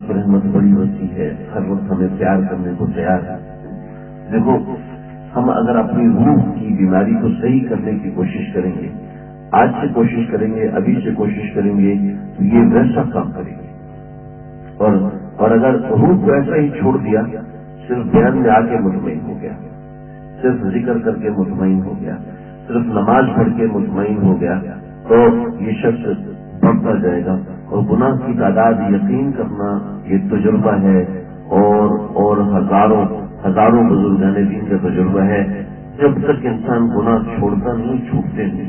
رحمت بڑی وسیع ہے، ہر وقت ہمیں پیار کرنے کو تیار ہے۔ دیکھو، ہم اگر اپنی روح کی بیماری کو صحیح کرنے کی کوشش کریں گے، آج سے کوشش کریں گے، ابھی سے کوشش کریں گے، تو یہ ویسا کام کرے گی۔ اور اگر روح کو ایسا ہی چھوڑ دیا، صرف بیان میں آ کے مطمئن ہو گیا، صرف ذکر کر کے مطمئن ہو گیا، صرف نماز پڑھ کے مطمئن ہو گیا، تو یہ شخص بڑھتا جائے گا۔ اور گناہ کی تعداد یقین کرنا یہ تجربہ ہے، اور ہزاروں بزرگان دین کا تجربہ ہے، جب تک انسان گناہ چھوڑتا نہیں، چھوٹتے نہیں۔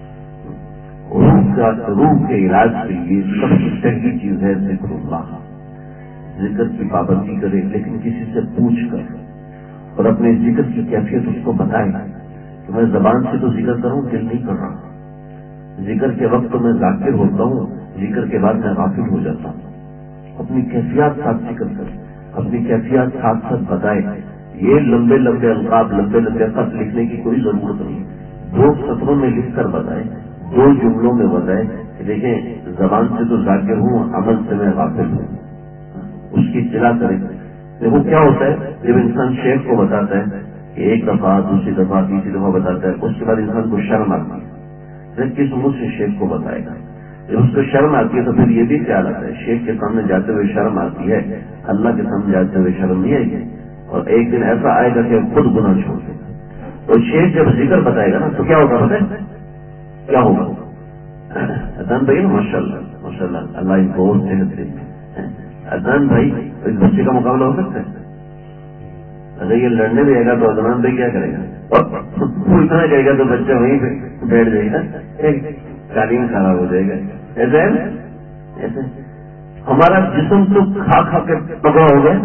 روح کے علاج کے لیے سب سے پہلی چیز ہے ذکر اللہ۔ ذکر کی پابندی کرے، لیکن کسی سے پوچھ کر، اور اپنے ذکر کی کیفیت اس کو بتائے کہ میں زبان سے تو ذکر کروں، دل نہیں کر رہا۔ ذکر کے وقت تو میں ذاکر ہوتا ہوں، ذکر کے بعد میں غافل ہو جاتا ہوں۔ اپنی کیفیات ساتھ ذکر کرے، اپنی کیفیات ساتھ ساتھ بتائے۔ یہ لمبے لمبے القاب، لمبے لمبے خط لکھنے کی کوئی ضرورت نہیں، 2 سطروں میں لکھ کر بتائے، 2 جملوں میں بتائے کہ دیکھیں زبان سے تو ذاکر ہوں، عمل سے میں غافل ہوں، اس کی اطلاع کرے۔ دیکھو کیا ہوتا ہے، جب انسان شیخ کو بتاتا ہے کہ ایک دفعہ، دوسری دفعہ، تیسری دفعہ بتاتا ہے، اس کے بعد انسان کو شرم آتی ہے، پھر کس منہ سے شیخ کو بتائے گا؟ جب اس کو شرم آتی ہے تو پھر یہ بھی خیال آتا ہے، شیخ کے سامنے جاتے ہوئے شرم آتی ہے، اللہ کے سامنے جاتے ہوئے شرم نہیں آئے گی، اور ایک دن ایسا آئے گا کہ خود گناہ چھوڑ دے گا۔ تو شیخ جب ذکر بتائے گا نا تو کیا ہوگا پتہ ہے؟ کیا ہوگا؟ ادان بھائی نا، ماشاء اللہ، اللہ ان کو اور صحت دے۔ ادان بھائی اس بچے کا مقابلہ ہو سکتا ہے؟ اگر یہ لڑنے دے گا تو ادنان بھائی کیا کرے گا؟ پوچھنا کہے گا تو بچہ وہیں پہ بیٹھ جائے گا، تعلیم خراب ہو جائے گا۔ ایسا ہے ایسے ہمارا جسم تو کھا کھا کے تگڑا ہو گیا،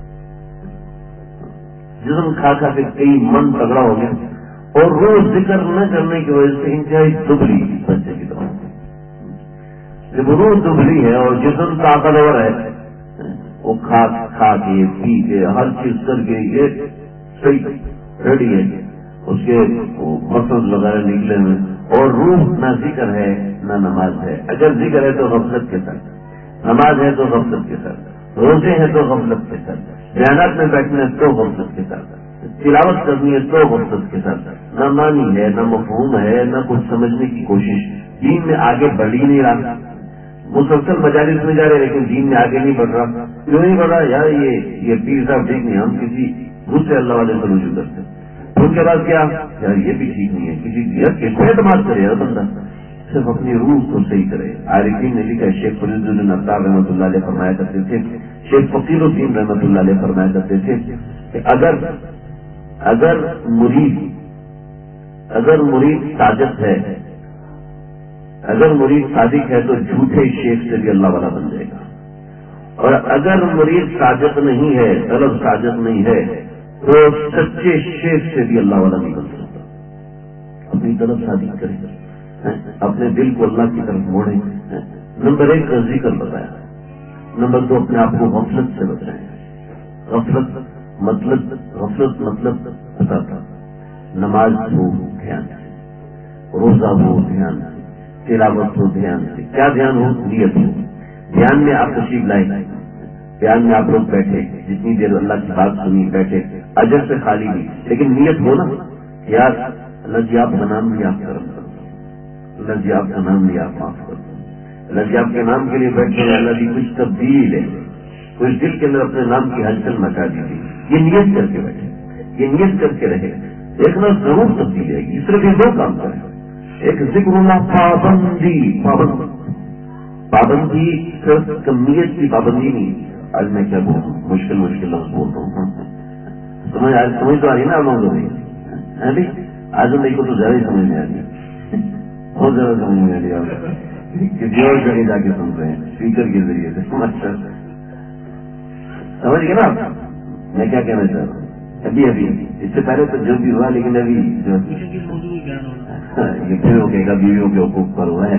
جسم کھا کھا کے کئی من تگڑا ہو گیا، اور روز ذکر نہ کرنے کی وجہ سے انتہائی دبلی بچے کی طرح۔ جب روح دبلی ہے اور جسم طاقتور ہے، وہ کھا کے پی کے ہر چیز کر کے یہ صحیح ریڈی ہے، اس کے مسلز وغیرہ نکلے ہوئے، اور روح نہ ذکر ہے نہ نماز ہے۔ اگر ذکر ہے تو غفلت کے ساتھ، نماز ہے تو غفلت کے ساتھ، روزے ہیں تو غفلت کے ساتھ، بیانات میں بیٹھنا ہے تو غفلت کے ساتھ، تلاوت کرنی ہے تو غفلت کے ساتھ، نہ معنی ہے، نہ مفہوم ہے، نہ کچھ سمجھنے کی کوشش، دین میں آگے بڑھ ہی نہیں رہا۔ مسلسل مجالس میں جا رہے لیکن دین میں آگے نہیں بڑھ رہا۔ کیوں نہیں بڑھ رہا؟ یار یہ پیر صاحب ٹھیک نہیں، ہم کسی دوسرے اللہ والے سے رجوع کرتے ہیں۔ ان کے بعد کیا؟ یار یہ بھی ٹھیک نہیں ہے، کس پہ اعتماد کرے یار بندہ؟ صرف اپنی روح کو صحیح کرے۔ عارفین نے لکھا ہے، شیخ فرید الدین عطار رحمۃ اللہ علیہ فرمایا کرتے تھے، شیخ فقیر الدین رحمۃ اللہ علیہ فرمایا کرتے تھے کہ اگر مرید صادق ہے، اگر مرید صادق ہے تو جھوٹے شیخ سے بھی اللہ والا بن جائے گا، اور اگر مرید صادق نہیں ہے، طلب صادق نہیں ہے، تو سچے شیخ سے بھی اللہ والا نہیں بن سکتا۔ اپنی طلب صادق کرے، اپنے دل کو اللہ کی طرف موڑے۔ نمبر 1 کا ذکر بتایا، نمبر 2 اپنے آپ کو غفلت سے بچائیں۔ غفلت مطلب پتا تھا، نماز ہو دھیان سے، روزہ ہو دھیان سے، تلاوت ہو دھیان سے۔ کیا دھیان ہو؟ نیت ہو۔ دھیان میں آپ تشریف لائے، دھیان میں آپ لوگ بیٹھے، جتنی دیر اللہ کی بات سنی بیٹھے، اجر سے خالی نہیں، لیکن نیت ہو نا، یار اللہ جی آپ کا نام بھی آپ کرم کرو، اللہ جی آپ کا نام بھی آپ معاف کر دو، اللہ جی آپ کے نام کے لیے بیٹھے ہیں، اللہ جی کچھ تبدیل ہے، کچھ دل کے اندر اپنے نام کی ہلچل مچا دیجیے۔ یہ نیت کر کے بیٹھے، یہ نیت کر کے رہے، دیکھنا ضرور تبدیل ہے۔ صرف یہ 2 کام کریں، ایک ذکر اللہ، پابندی صرف کمیت کی پابندی نہیں۔ آج میں کیا بولوں، مشکل لفظ بول رہا ہوں، سمجھ تو آ رہی نا آپ لوگوں کو؟ آج بھائی کو تو زیادہ ہی سمجھ میں آ رہی، بہت زیادہ سمجھ میں آ رہی ہے، کسی اور جگہ جا کے سن رہے ہیں اسپیکر کے ذریعے سے۔ سمجھ گئے نا آپ میں کیا کہنا چاہ رہا ہوں؟ ابھی اس سے پہلے تو جو بھی ہوا، لیکن ابھی جو یہ پھر ہو گئے گا بیویوں کے حقوق پر ہوا ہے۔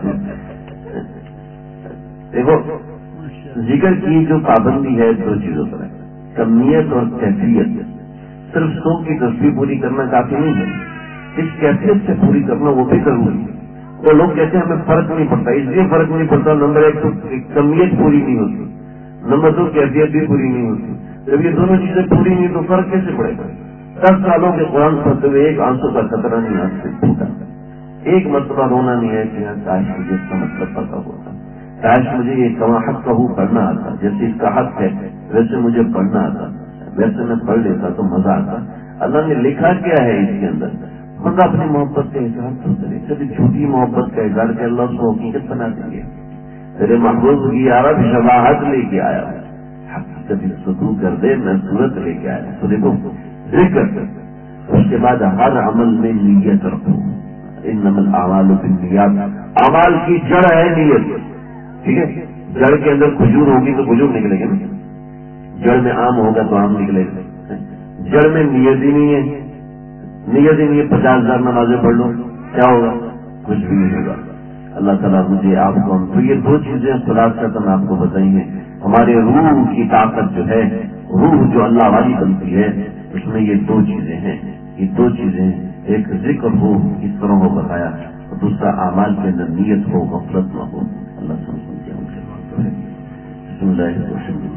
دیکھو ذکر کی جو پابندی ہے 2 چیزوں پر ہے، کمیت اور کیفیت۔ صرف 100 کی تصویر پوری کرنا کافی نہیں ہے، اس کیفیت سے پوری کرنا وہ بھی ضروری ہے۔ وہ لوگ کہتے ہیں ہمیں فرق نہیں پڑتا، اس لیے فرق نہیں پڑتا، نمبر 1 تو کمیت پوری نہیں ہوتی، नंबर 2 कैफियत भी पूरी नहीं होती। जब ये दोनों चीजें पूरी नहीं तो फर्क कैसे पड़ेगा? 10 सालों के कुरान पढ़ते हुए एक आंसू का खतरा नहीं आंख से फूटा, एक मरतबा रोना नहीं है कि काश मुझे इसका मतलब पता होता, काश मुझे ये कमा हक कहू पढ़ना आता, जैसे इसका हक है वैसे मुझे पढ़ना आता, वैसे मैं पढ़ लेता तो मजा आता। अल्लाह ने लिखा क्या है इसके अंदर? बंदा अपनी मोहब्बत का इजहार तो करे, कभी झूठी मोहब्बत का इजहार के अल्लाह उसको हकीकत बना देंगे। तेरे महबूब की अरब शबाहत लेके आया, हकीकत सुदू कर दे, मैं सूरत लेके आया। तो देखो जिक्र, उसके बाद हर अमल में नीयत रखो, इन्नमल अमालु बिन्नियात, अमाल की जड़ है नीयत, ठीक है? जड़ के अंदर खजूर होगी तो खजूर निकलेगी ना, जड़ में आम होगा तो आम निकलेगा। जड़ में नीयत ही नहीं है, नीयत ही नहीं है, 50,000 नमाजें पढ़ लो, क्या होगा? कुछ भी नहीं होगा। अल्लाह ताला मुझे आपको, तो ये 2 चीजें खुलासा आपको बताई हैं। हमारे रूह की ताकत जो है, रूह जो अल्लाह वाली बनती है, उसमें ये 2 चीजें हैं। ये 2 चीजें, एक जिक्र हो इस तरह हो बताया, और दूसरा आमाल के अंदर नीयत हो, गफलत न हो। अल्लाह समझ